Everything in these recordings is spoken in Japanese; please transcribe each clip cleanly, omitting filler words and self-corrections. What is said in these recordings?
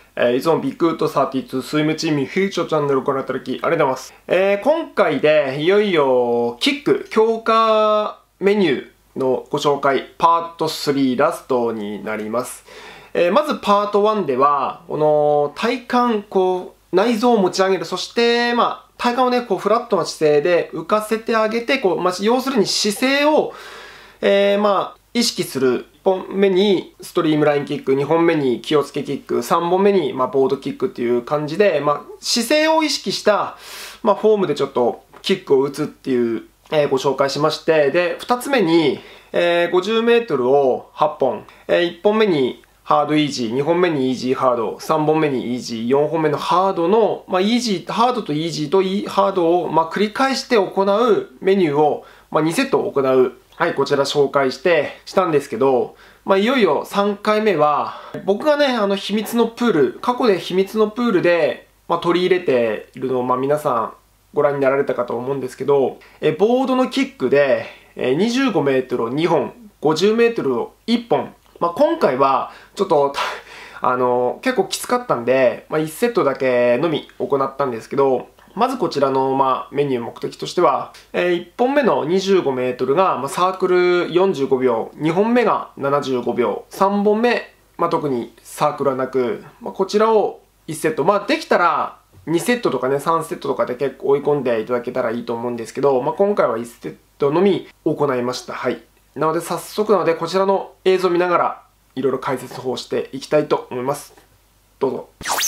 いつもビッグウッド32スイムチームフューチャーチャンネルをご覧いただきありがとうございます。今回でいよいよキック強化メニューのご紹介パート3ラストになります。まずパート1ではこの体幹内臓を持ち上げる、そして体幹をねフラットな姿勢で浮かせてあげて要するに姿勢を意識する。1本目にストリームラインキック、2本目に気をつけキック、3本目にボードキックっていう感じで、姿勢を意識したフォームでちょっとキックを打つっていう、ご紹介しまして、で2つ目に、50メートルを8本、1本目にハードイージー、2本目にイージーハード、3本目にイージー、4本目のハードの、ハードとイージーとハードを繰り返して行うメニューを、2セット行う。はい、こちら紹介したんですけど、いよいよ3回目は、僕がね、秘密のプール、過去で秘密のプールで、取り入れているのを、皆さんご覧になられたかと思うんですけど、ボードのキックで、25メートルを2本、50メートルを1本。今回は、ちょっと、結構きつかったんで、1セットだけのみ行ったんですけど、まずこちらのメニュー目的としては、1本目の25メートルがサークル45秒、2本目が75秒、3本目、特にサークルはなく、こちらを1セット、できたら2セットとかね、3セットとかで結構追い込んでいただけたらいいと思うんですけど、今回は1セットのみ行いました。はい。なので早速なので、こちらの映像を見ながら、いろいろ解説をしていきたいと思います。どうぞ。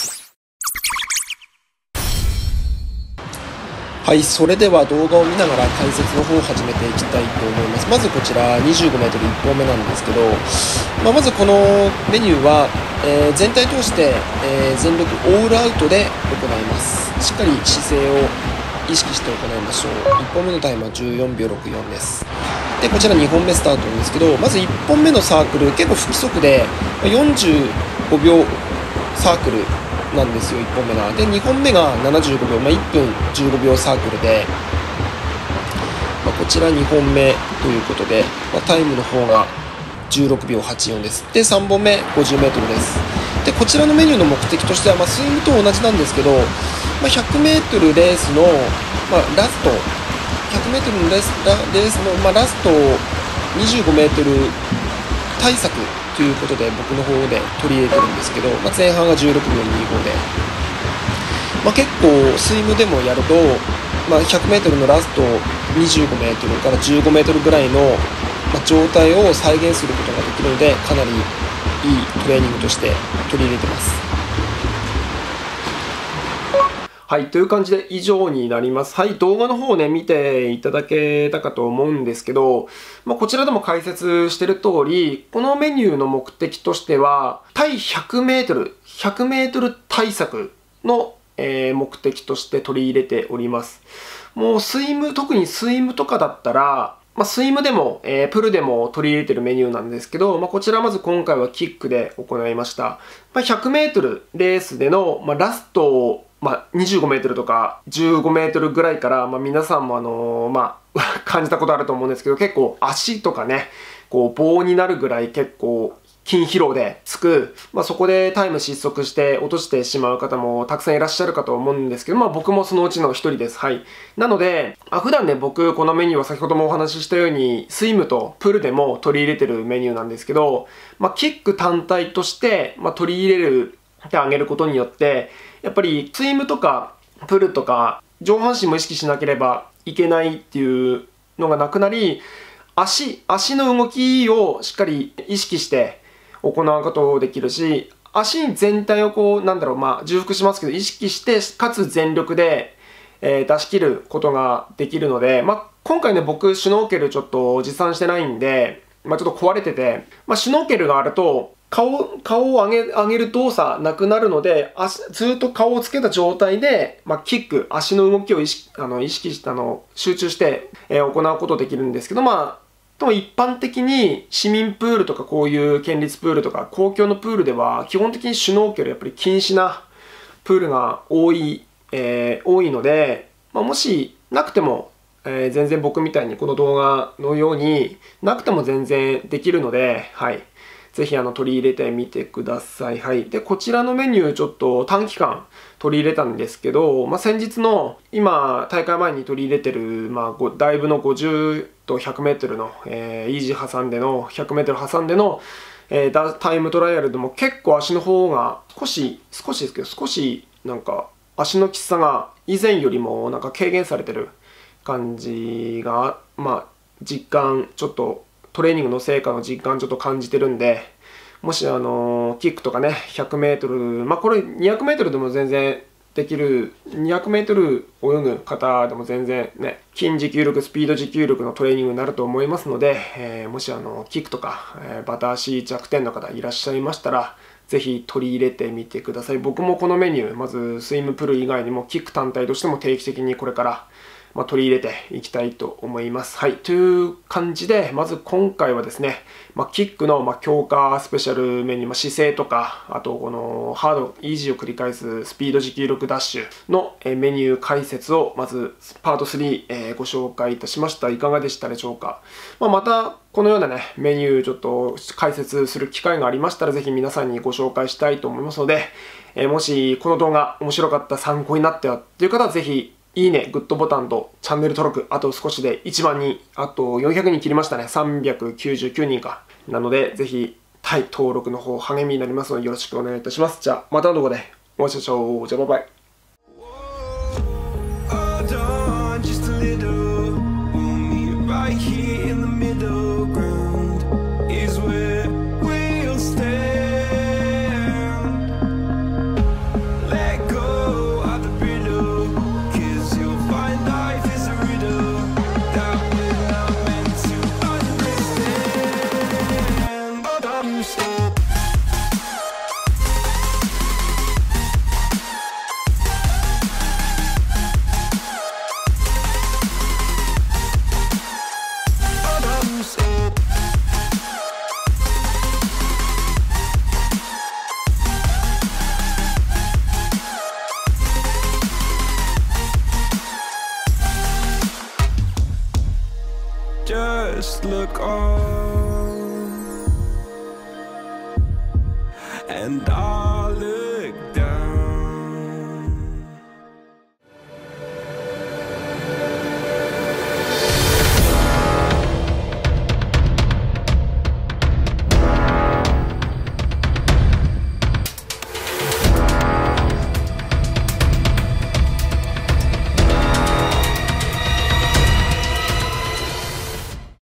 はい、それでは動画を見ながら解説の方を始めていきたいと思います。まずこちら 25m1 本目なんですけど、まずこのメニューは、全体通して、全力オールアウトで行います。しっかり姿勢を意識して行いましょう。1本目のタイムは14秒64です。で、こちら2本目スタートなんですけど、まず1本目のサークル、結構不規則で45秒サークルなんですよ、1本目が。で、2本目が75秒、1分15秒サークルで、こちら2本目ということで、タイムの方が16秒84です。で、3本目 50m です。で、こちらのメニューの目的としては、スイムと同じなんですけど、100m レースの、ラスト、100m のレースの、ラスト 25m 対策ということで僕の方で取り入れてるんですけど、前半が16秒25で、結構スイムでもやると、100m のラスト 25m から 15m ぐらいの、状態を再現することができるので、かなりいいトレーニングとして取り入れてます。はい、という感じで以上になります。はい、動画の方をね、見ていただけたかと思うんですけど、こちらでも解説している通り、このメニューの目的としては、対100メートル、100メートル対策の、目的として取り入れております。もう特にスイムとかだったら、スイムでも、プルでも取り入れてるメニューなんですけど、こちらまず今回はキックで行いました。100メートルレースでの、ラストを25メートルとか15メートルぐらいから、皆さんも感じたことあると思うんですけど、結構足とかね、棒になるぐらい結構筋疲労でつく、そこでタイム失速して落としてしまう方もたくさんいらっしゃるかと思うんですけど、僕もそのうちの一人です。はい。なので、普段ね、僕このメニューは先ほどもお話ししたように、スイムとプルでも取り入れてるメニューなんですけど、キック単体として、取り入れてあげることによって、やっぱりスイムとかプルとか上半身も意識しなければいけないっていうのがなくなり、足の動きをしっかり意識して行うことができるし、足全体を重複しますけど、意識して、かつ全力で、出し切ることができるので、今回ね、僕、シュノーケルちょっと持参してないんで、ちょっと壊れてて、シュノーケルがあると、顔を上げる動作なくなるので、ずっと顔をつけた状態で、キック、足の動きを意識して、集中して、行うことできるんですけど、でも一般的に市民プールとかこういう県立プールとか公共のプールでは、基本的にシュノーケルやっぱり禁止なプールが多いので、もしなくても、全然僕みたいにこの動画のようになくても全然できるので、はい。 ぜひ取り入れてみてください。はい。で、こちらのメニューちょっと短期間取り入れたんですけど、先日の今大会前に取り入れてる、だいぶの50と100メートルの、イージー挟んでの100メートル挟んでの、タイムトライアルでも結構足の方が少しですけど、少しなんか足のきつさが以前よりもなんか軽減されてる感じが、実感、ちょっとトレーニングの成果の実感ちょっと感じてるんで、もしキックとかね、100メートル、これ200メートルでも全然できる、200メートル泳ぐ方でも全然ね、筋持久力、スピード持久力のトレーニングになると思いますので、もしキックとか、バタ足弱点の方いらっしゃいましたら、ぜひ取り入れてみてください。僕もこのメニュー、まずスイムプル以外にもキック単体としても定期的にこれから取り入れていきたいと思います。はい。という感じで、まず今回はですね、キックの強化スペシャルメニュー、姿勢とか、あとこのハード、イージーを繰り返すスピード持久力ダッシュのメニュー解説をまずパート3、ご紹介いたしました。いかがでしたでしょうか。またこのようなね、メニューちょっと解説する機会がありましたら、ぜひ皆さんにご紹介したいと思いますので、もしこの動画面白かった、参考になったっていう方はぜひいいね、グッドボタンとチャンネル登録、あと少しで1万人、あと400人切りましたね。399人か。なので、ぜひ、登録の方励みになりますのでよろしくお願いいたします。じゃあ、またの動画でお会いしましょう。じゃあ、バイバイ。Just look on and